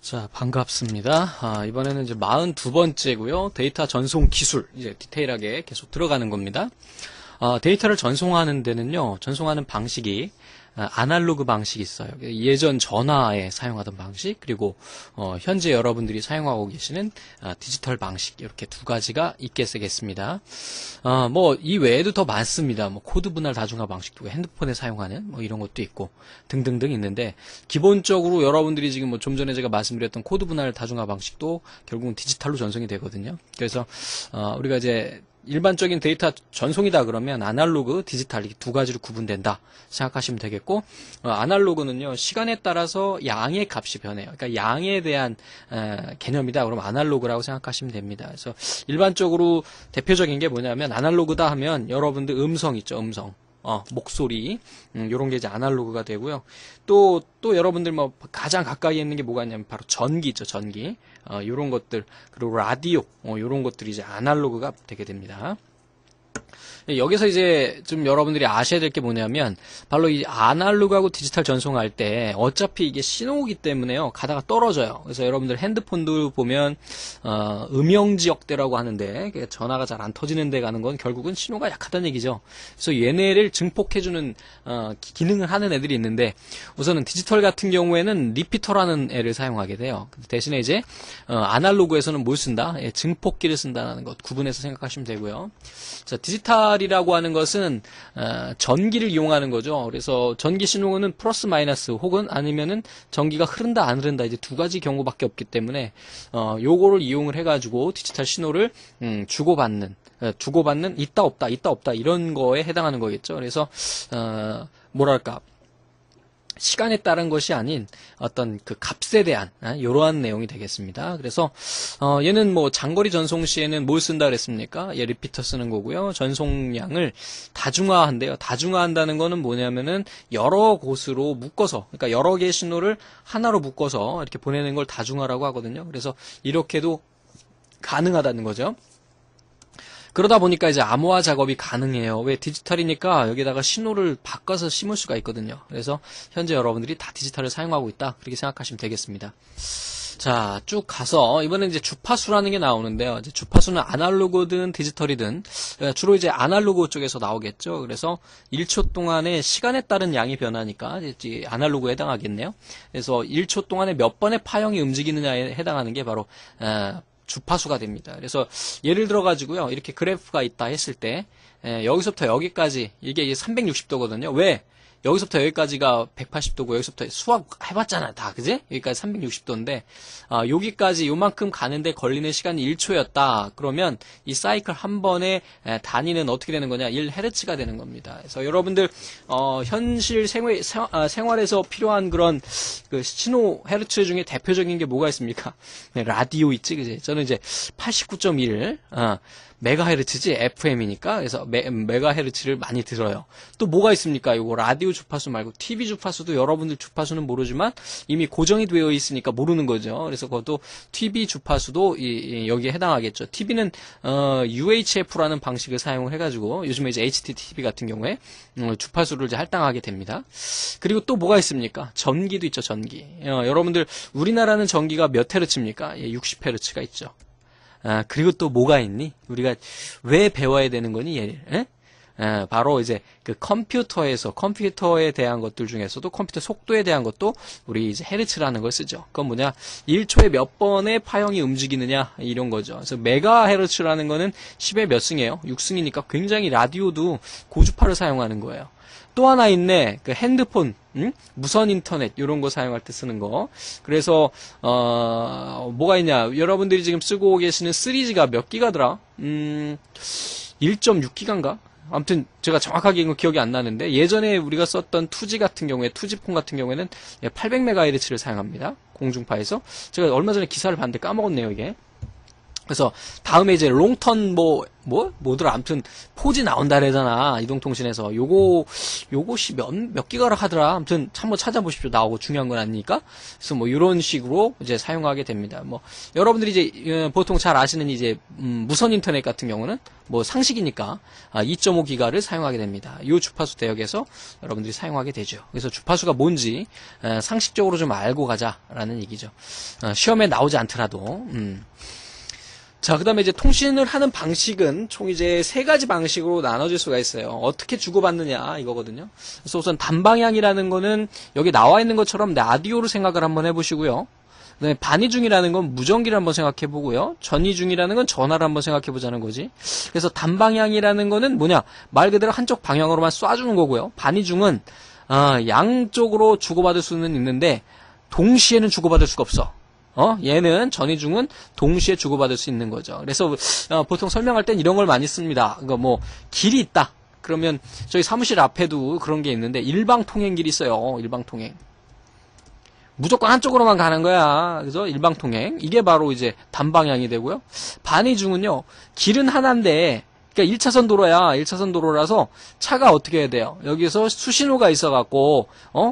자, 반갑습니다. 이번에는 이제 42번째고요. 데이터 전송 기술, 이제 디테일하게 계속 들어가는 겁니다. 데이터를 전송하는 데는요, 전송하는 방식이 아날로그 방식이 있어요. 예전 전화에 사용하던 방식, 그리고 현재 여러분들이 사용하고 계시는 디지털 방식, 이렇게 두 가지가 있겠습니다. 뭐 이 외에도 더 많습니다. 뭐 코드 분할 다중화 방식도 핸드폰에 사용하는 뭐 이런 것도 있고 등등등 있는데, 기본적으로 여러분들이 지금 뭐 좀 전에 제가 말씀드렸던 코드 분할 다중화 방식도 결국은 디지털로 전송이 되거든요. 그래서 우리가 이제 일반적인 데이터 전송이다 그러면 아날로그, 디지털 이 두 가지로 구분된다 생각하시면 되겠고, 아날로그는요 시간에 따라서 양의 값이 변해요. 그러니까 양에 대한 개념이다 그러면 아날로그라고 생각하시면 됩니다. 그래서 일반적으로 대표적인 게 뭐냐면, 아날로그다 하면 여러분들 음성 있죠, 음성. 목소리, 요런 게 이제 아날로그가 되고요. 또 여러분들 뭐 가장 가까이 있는 게 뭐가 있냐면 바로 전기 있죠, 전기. 요런 것들, 그리고 라디오, 요런 것들이 이제 아날로그가 되게 됩니다. 여기서 이제 좀 여러분들이 아셔야 될 게 뭐냐면, 바로 이 아날로그하고 디지털 전송할 때 어차피 이게 신호이기 때문에요, 가다가 떨어져요. 그래서 여러분들 핸드폰도 보면 음영지역대라고 하는데, 전화가 잘 안 터지는 데 가는 건 결국은 신호가 약하다는 얘기죠. 그래서 얘네를 증폭해주는 기능을 하는 애들이 있는데, 우선은 디지털 같은 경우에는 리피터라는 애를 사용하게 돼요. 대신에 이제 아날로그에서는 뭘 쓴다? 증폭기를 쓴다는 것 구분해서 생각하시면 되고요. 자, 디지털이라고 하는 것은 전기를 이용하는 거죠. 그래서 전기 신호는 플러스 마이너스 혹은 아니면은 전기가 흐른다 안 흐른다, 이제 두 가지 경우밖에 없기 때문에 요거를 이용을 해가지고 디지털 신호를 주고받는 있다 없다 이런 거에 해당하는 거겠죠. 그래서 뭐랄까, 시간에 따른 것이 아닌 어떤 그 값에 대한 이러한 내용이 되겠습니다. 그래서 얘는 뭐 장거리 전송 시에는 뭘 쓴다 그랬습니까? 얘 리피터 쓰는 거고요. 전송량을 다중화한대요. 다중화한다는 거는 뭐냐면은 여러 곳으로 묶어서, 그러니까 여러 개의 신호를 하나로 묶어서 이렇게 보내는 걸 다중화라고 하거든요. 그래서 이렇게도 가능하다는 거죠. 그러다 보니까 이제 암호화 작업이 가능해요. 왜? 디지털이니까 여기다가 신호를 바꿔서 심을 수가 있거든요. 그래서 현재 여러분들이 다 디지털을 사용하고 있다, 그렇게 생각하시면 되겠습니다. 자, 쭉 가서 이번엔 이제 주파수라는 게 나오는데요. 이제 주파수는 아날로그든 디지털이든 주로 이제 아날로그 쪽에서 나오겠죠. 그래서 1초 동안의 시간에 따른 양이 변하니까 이제 아날로그에 해당하겠네요. 그래서 1초 동안에 몇 번의 파형이 움직이느냐에 해당하는 게 바로 주파수가 됩니다. 그래서 예를 들어 가지고요, 이렇게 그래프가 있다 했을 때 여기서부터 여기까지 이게 360도거든요. 왜? 여기서부터 여기까지가 180도고 여기서부터 수학 해봤잖아 다, 그지? 여기까지 360도인데 여기까지 요만큼 가는데 걸리는 시간이 1초였다 그러면 이 사이클 한 번의 단위는 어떻게 되는 거냐? 1Hz가 되는 겁니다. 그래서 여러분들 현실 생활에서 필요한 그런 그 신호 헤르츠 중에 대표적인 게 뭐가 있습니까? 라디오 있지, 그지? 저는 이제 89.1 메가헤르츠지, FM이니까. 그래서 메가헤르츠를 많이 들어요. 또 뭐가 있습니까? 이거 라디오 주파수 말고 TV 주파수도, 여러분들 주파수는 모르지만 이미 고정이 되어 있으니까 모르는 거죠. 그래서 그것도 TV 주파수도 여기에 해당하겠죠. TV는 UHF라는 방식을 사용을 해가지고 요즘에 이제 HDTV 같은 경우에 주파수를 이제 할당하게 됩니다. 그리고 또 뭐가 있습니까? 전기도 있죠, 전기. 여러분들 우리나라는 전기가 몇 헤르츠입니까? 60헤르츠가 있죠. 그리고 또 뭐가 있니? 우리가 왜 배워야 되는 거니, 얘를? 바로 이제 그 컴퓨터에 대한 것들 중에서도 컴퓨터 속도에 대한 것도 우리 이제 헤르츠라는 걸 쓰죠. 그건 뭐냐? 1초에 몇 번의 파형이 움직이느냐, 이런 거죠. 그래서 메가헤르츠라는 거는 10의 몇 승이에요? 6승이니까 굉장히 라디오도 고주파를 사용하는 거예요. 또 하나 있네. 그 핸드폰, 무선 인터넷 이런 거 사용할 때 쓰는 거. 그래서 뭐가 있냐? 여러분들이 지금 쓰고 계시는 3G가 몇 기가더라? 1.6기가인가? 아무튼 제가 정확하게 이거 기억이 안 나는데, 예전에 우리가 썼던 2G 같은 경우에, 2G폰 같은 경우에는 800MHz를 사용합니다. 공중파에서. 제가 얼마 전에 기사를 봤는데 까먹었네요, 이게. 그래서 다음에 이제 롱턴 뭐더라 아무튼 포지 나온다 그러잖아 이동통신에서 요것이 몇 기가라 하더라 아무튼 한번 찾아보십시오 나오고 중요한 건 아니니까 그래서 뭐 이런 식으로 이제 사용하게 됩니다 뭐 여러분들이 이제 보통 잘 아시는 이제 무선 인터넷 같은 경우는 뭐 상식이니까 2.5기가를 사용하게 됩니다 이 주파수 대역에서 여러분들이 사용하게 되죠 그래서 주파수가 뭔지 상식적으로 좀 알고 가자라는 얘기죠 시험에 나오지 않더라도 자, 그 다음에 이제 통신을 하는 방식은 총 이제 3가지 방식으로 나눠질 수가 있어요. 어떻게 주고받느냐, 이거거든요. 그래서 우선 단방향이라는 거는 여기 나와 있는 것처럼 라디오를 생각을 한번 해보시고요. 그 다음에 반이중이라는 건 무전기를 한번 생각해 보고요. 전이중이라는 건 전화를 한번 생각해 보자는 거지. 그래서 단방향이라는 거는 뭐냐, 말 그대로 한쪽 방향으로만 쏴주는 거고요. 반이중은, 양쪽으로 주고받을 수는 있는데, 동시에는 주고받을 수가 없어. 얘는 전이중은 동시에 주고받을 수 있는 거죠. 그래서 보통 설명할 땐 이런 걸 많이 씁니다. 그러니까 뭐 길이 있다. 그러면 저희 사무실 앞에도 그런 게 있는데 일방통행길이 있어요. 일방통행. 무조건 한쪽으로만 가는 거야. 그래서 일방통행. 이게 바로 이제 단방향이 되고요. 반이중은요. 길은 하나인데 그러니까 1차선 도로야. 1차선 도로라서 차가 어떻게 해야 돼요? 여기서 수신호가 있어갖고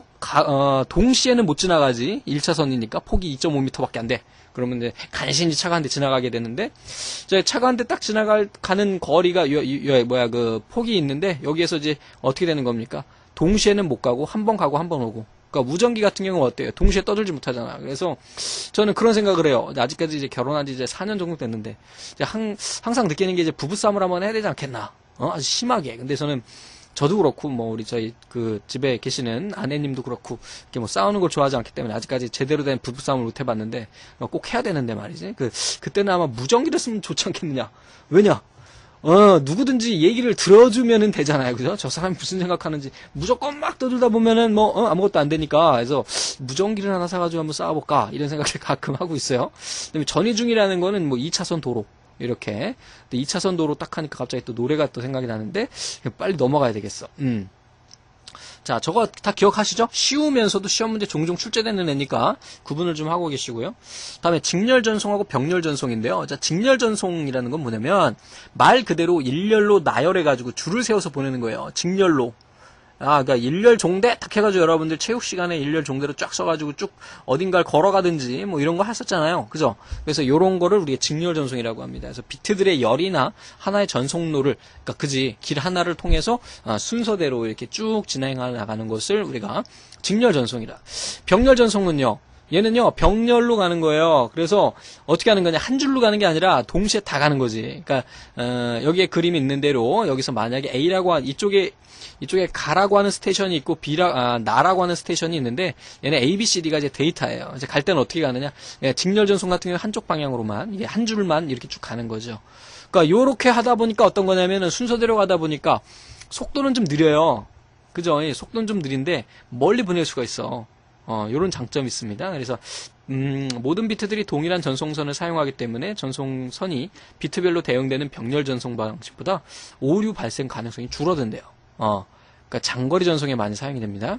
동시에는 못 지나가지. 1차선이니까 폭이 2.5m밖에 안 돼. 그러면 이제 간신히 차가 한 대 지나가게 되는데 이제 차가 한 대 딱 지나가는 거리가 그 폭이 있는데 여기에서 이제 어떻게 되는 겁니까? 동시에는 못 가고 한 번 가고 한 번 오고. 그러니까 무전기 같은 경우는 어때요? 동시에 떠들지 못하잖아. 그래서 저는 그런 생각을 해요. 아직까지 이제 결혼한 지 이제 4년 정도 됐는데 이제 항상 느끼는 게 이제 부부싸움을 한번 해야 되지 않겠나? 아주 심하게. 근데 저도 그렇고 뭐 우리 저희 그 집에 계시는 아내님도 그렇고 이렇게 뭐 싸우는 걸 좋아하지 않기 때문에 아직까지 제대로 된 부부싸움을 못 해봤는데 꼭 해야 되는데 말이지. 그때는 아마 무전기를 쓰면 좋지 않겠느냐? 왜냐? 누구든지 얘기를 들어주면은 되잖아요. 그죠? 저 사람이 무슨 생각하는지. 무조건 막 떠들다 보면은 아무것도 안 되니까. 그래서 무전기를 하나 사가지고 한번 싸워볼까? 이런 생각을 가끔 하고 있어요. 그다음에 전이중이라는 거는 뭐 2차선 도로. 이렇게. 근데 2차선 도로 딱 하니까 갑자기 또 노래가 또 생각이 나는데, 빨리 넘어가야 되겠어. 자, 저거 다 기억하시죠? 쉬우면서도 시험 문제 종종 출제되는 애니까 구분을 좀 하고 계시고요. 다음에 직렬전송하고 병렬전송인데요. 자, 직렬전송이라는 건 뭐냐면 말 그대로 일렬로 나열해가지고 줄을 세워서 보내는 거예요. 직렬로. 그러니까 일렬 종대 딱 해가지고 여러분들 체육 시간에 일렬 종대로 쫙 써가지고 쭉 어딘가를 걸어가든지 뭐 이런 거 했었잖아요. 그죠? 그래서 요런 거를 우리가 직렬 전송이라고 합니다. 그래서 비트들의 열이나 하나의 전송로를, 그러니까 길 하나를 통해서 순서대로 이렇게 쭉 진행해 나가는 것을 우리가 직렬 전송이라. 병렬 전송은요. 얘는요, 병렬로 가는 거예요. 그래서 어떻게 하는 거냐, 한 줄로 가는 게 아니라 동시에 다 가는 거지. 그러니까 여기에 그림이 있는 대로 여기서 만약에 A라고 이쪽에 가라고 하는 스테이션이 있고 나라고 하는 스테이션이 있는데 얘네 A, B, C, D가 이제 데이터예요. 이제 갈 때는 어떻게 가느냐? 직렬 전송 같은 경우는 한쪽 방향으로만 이게 한 줄만 이렇게 쭉 가는 거죠. 그러니까 요렇게 하다 보니까 어떤 거냐면은 순서대로 가다 보니까 속도는 좀 느려요. 그죠? 속도는 좀 느린데 멀리 보낼 수가 있어. 요런 장점이 있습니다. 그래서 모든 비트들이 동일한 전송선을 사용하기 때문에 전송선이 비트별로 대응되는 병렬 전송 방식보다 오류 발생 가능성이 줄어든대요. 그러니까 장거리 전송에 많이 사용이 됩니다.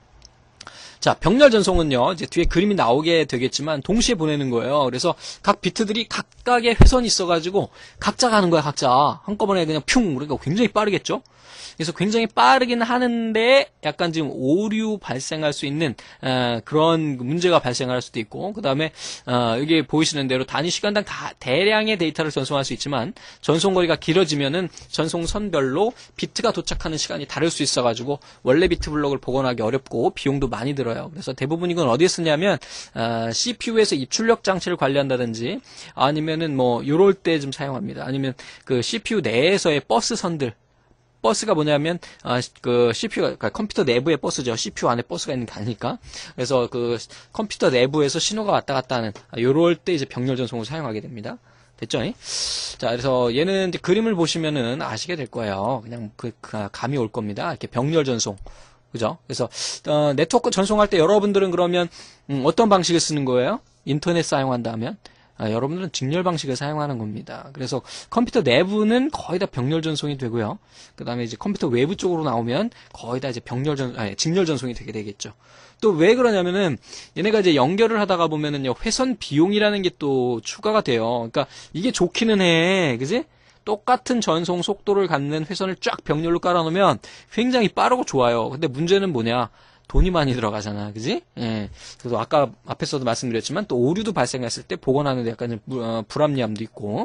자, 병렬 전송은요, 이제 뒤에 그림이 나오게 되겠지만, 동시에 보내는 거예요. 그래서 각 비트들이 각각의 회선이 있어가지고, 각자 가는 거야, 각자. 한꺼번에 그냥 퓨! 그러니까 굉장히 빠르겠죠? 그래서 굉장히 빠르긴 하는데, 약간 지금 오류 발생할 수 있는, 그런 문제가 발생할 수도 있고, 그 다음에, 여기 보이시는 대로 단위 시간당 대량의 데이터를 전송할 수 있지만, 전송거리가 길어지면은 전송선별로 비트가 도착하는 시간이 다를 수 있어가지고, 원래 비트 블록을 복원하기 어렵고, 비용도 많이 들어요. 그래서 대부분 이건 어디에 쓰냐면, CPU에서 입출력 장치를 관리한다든지, 아니면은 요럴 때 좀 사용합니다. 아니면 그 CPU 내에서의 버스선들, 버스가 뭐냐면 CPU가 그러니까 컴퓨터 내부의 버스죠. CPU 안에 버스가 있는 게 아니니까. 그래서 그 컴퓨터 내부에서 신호가 왔다 갔다 하는 요럴 때 이제 병렬 전송을 사용하게 됩니다. 됐죠? 자, 그래서 얘는 이제 그림을 보시면은 아시게 될 거예요. 그냥 감이 올 겁니다. 이렇게 병렬 전송. 그죠? 그래서 네트워크 전송할 때 여러분들은 그러면 어떤 방식을 쓰는 거예요? 인터넷 사용한다면 여러분들은 직렬 방식을 사용하는 겁니다. 그래서 컴퓨터 내부는 거의 다 병렬 전송이 되고요. 그 다음에 이제 컴퓨터 외부 쪽으로 나오면 거의 다 이제 직렬 전송이 되게 되겠죠. 또 왜 그러냐면은 얘네가 이제 연결을 하다가 보면은요, 회선 비용이라는 게 또 추가가 돼요. 그러니까 이게 좋기는 해. 그지? 똑같은 전송 속도를 갖는 회선을 쫙 병렬로 깔아놓으면 굉장히 빠르고 좋아요. 근데 문제는 뭐냐? 돈이 많이 들어가잖아. 그지? 예. 그래서 아까 앞에서도 말씀드렸지만 또 오류도 발생했을 때 복원하는데 약간 불합리함도 있고.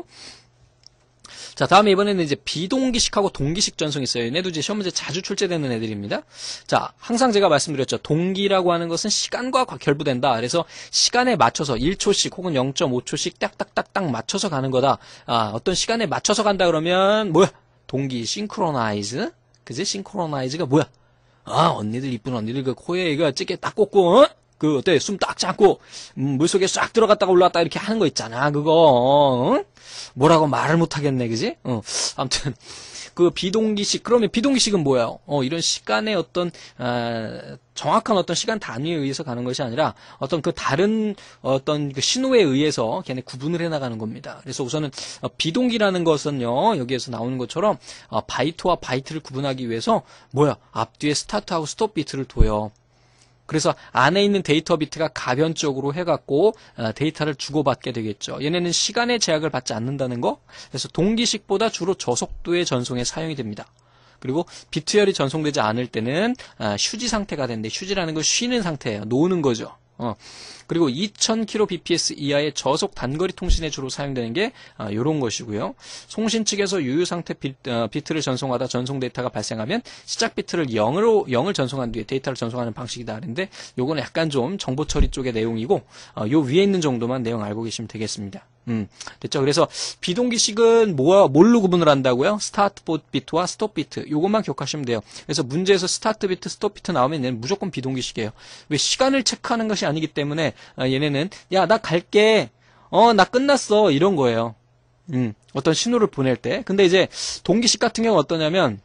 자, 다음에 이번에는 이제 비동기식하고 동기식 전송이 있어요. 얘네도 이제 시험 문제 자주 출제되는 애들입니다. 자, 항상 제가 말씀드렸죠. 동기라고 하는 것은 시간과 결부된다. 그래서 시간에 맞춰서 1초씩 혹은 0.5초씩 딱딱딱딱 맞춰서 가는 거다. 어떤 시간에 맞춰서 간다 그러면 뭐야? 동기 싱크로나이즈. 그지? 싱크로나이즈가 뭐야? 언니들, 이쁜 언니들 그 코에 이거 찌개 딱 꽂고, 그 어때? 숨 딱 참고 물속에 싹 들어갔다가 올라왔다 이렇게 하는 거 있잖아. 그거 뭐라고 말을 못 하겠네. 그지? 아무튼 그 비동기식, 그러면 비동기식은 뭐예요? 이런 시간의 어떤 정확한 어떤 시간 단위에 의해서 가는 것이 아니라 어떤 그 다른 어떤 그 신호에 의해서 걔네 구분을 해 나가는 겁니다. 그래서 우선은 비동기라는 것은요, 여기에서 나오는 것처럼 바이트와 바이트를 구분하기 위해서 뭐야? 앞뒤에 스타트하고 스톱 비트를 둬요. 그래서 안에 있는 데이터 비트가 가변적으로 해갖고 데이터를 주고받게 되겠죠. 얘네는 시간의 제약을 받지 않는다는 거. 그래서 동기식보다 주로 저속도의 전송에 사용이 됩니다. 그리고 비트열이 전송되지 않을 때는 휴지 상태가 되는데, 휴지라는 건 쉬는 상태예요. 노는 거죠. 그리고 2000kbps 이하의 저속 단거리 통신에 주로 사용되는 게 이런 것이고요. 송신 측에서 유효 상태 비트를 전송하다 전송 데이터가 발생하면 시작 비트를 0을 전송한 뒤에 데이터를 전송하는 방식이다. 그런데 요거는 약간 좀 정보 처리 쪽의 내용이고, 요 위에 있는 정도만 내용 알고 계시면 되겠습니다. 됐죠? 그래서 비동기식은 뭘로 구분을 한다고요? 스타트 비트와 스톱 비트. 요것만 기억하시면 돼요. 그래서 문제에서 스타트 비트, 스톱 비트 나오면 얘는 무조건 비동기식이에요. 왜? 시간을 체크하는 것이 아니기 때문에 얘네는 야, 나 갈게. 나 끝났어. 이런 거예요. 어떤 신호를 보낼 때. 근데 이제 동기식 같은 경우는 어떠냐면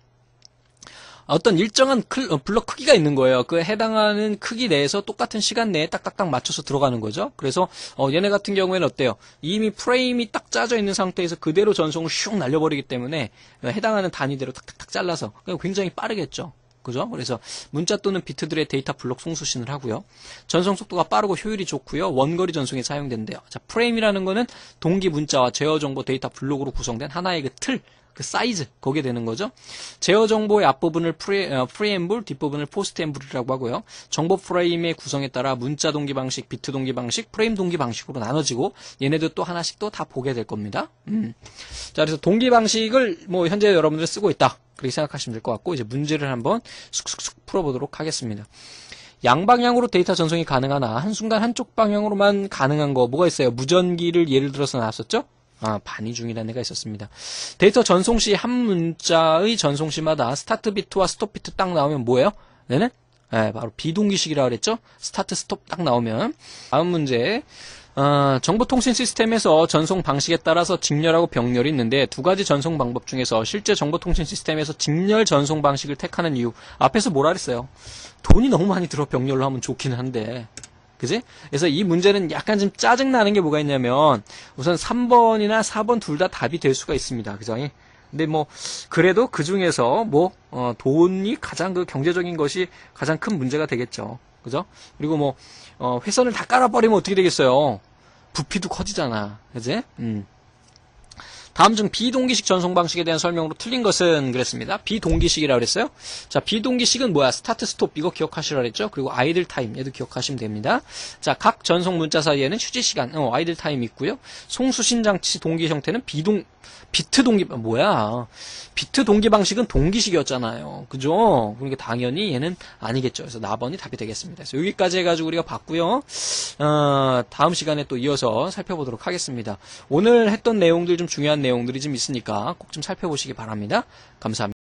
어떤 일정한 블럭 크기가 있는 거예요. 그 해당하는 크기 내에서 똑같은 시간 내에 딱딱딱 맞춰서 들어가는 거죠. 그래서 얘네 같은 경우에는 어때요? 이미 프레임이 딱 짜져 있는 상태에서 그대로 전송을 슉 날려버리기 때문에 해당하는 단위대로 탁탁탁 잘라서 굉장히 빠르겠죠. 그죠? 그래서 문자 또는 비트들의 데이터 블록 송수신을 하고요. 전송 속도가 빠르고 효율이 좋고요. 원거리 전송에 사용된대요. 자, 프레임이라는 거는 동기 문자와 제어 정보 데이터 블록으로 구성된 하나의 그 틀, 그 사이즈, 거기에 되는 거죠. 제어 정보의 앞부분을 프리엠블, 뒷부분을 포스트엠블이라고 하고요. 정보 프레임의 구성에 따라 문자 동기 방식, 비트 동기 방식, 프레임 동기 방식으로 나눠지고, 얘네들 또 하나씩 또 다 보게 될 겁니다. 자, 그래서 동기 방식을 뭐 현재 여러분들 쓰고 있다. 그렇게 생각하시면 될 것 같고, 이제 문제를 한번 쑥쑥쑥 풀어보도록 하겠습니다. 양방향으로 데이터 전송이 가능하나 한순간 한쪽 방향으로만 가능한 거 뭐가 있어요? 무전기를 예를 들어서 나왔었죠? 반이 중이라는 애가 있었습니다. 데이터 전송 시 한 문자의 전송 시마다 스타트 비트와 스톱 비트 딱 나오면 뭐예요? 얘는 바로 비동기식이라고 그랬죠? 스타트 스톱 딱 나오면. 다음 문제. 정보통신 시스템에서 전송 방식에 따라서 직렬하고 병렬이 있는데 두 가지 전송 방법 중에서 실제 정보통신 시스템에서 직렬 전송 방식을 택하는 이유. 앞에서 뭐라 그랬어요? 돈이 너무 많이 들어 병렬로 하면 좋긴 한데. 그지? 그래서 이 문제는 약간 좀 짜증나는 게 뭐가 있냐면 우선 3번이나 4번 둘 다 답이 될 수가 있습니다. 그죠? 근데 뭐 그래도 그 중에서 뭐 돈이 가장 그 경제적인 것이 가장 큰 문제가 되겠죠. 그죠? 그리고 뭐 회선을 다 깔아버리면 어떻게 되겠어요? 부피도 커지잖아. 그지? 다음 중 비동기식 전송 방식에 대한 설명으로 틀린 것은 그랬습니다. 비동기식이라고 그랬어요. 자, 비동기식은 뭐야? 스타트 스톱 이거 기억하시라 그랬죠. 그리고 아이들 타임 얘도 기억하시면 됩니다. 자, 각 전송 문자 사이에는 휴지 시간 아이들 타임 있고요. 송수신 장치 동기 형태는 비트 동기 뭐야? 비트 동기 방식은 동기식이었잖아요. 그죠? 그러니까 당연히 얘는 아니겠죠. 그래서 나번이 답이 되겠습니다. 그래서 여기까지 해가지고 우리가 봤고요. 다음 시간에 또 이어서 살펴보도록 하겠습니다. 오늘 했던 내용들 좀 중요한 내용들이 좀 있으니까 꼭 좀 살펴보시기 바랍니다. 감사합니다.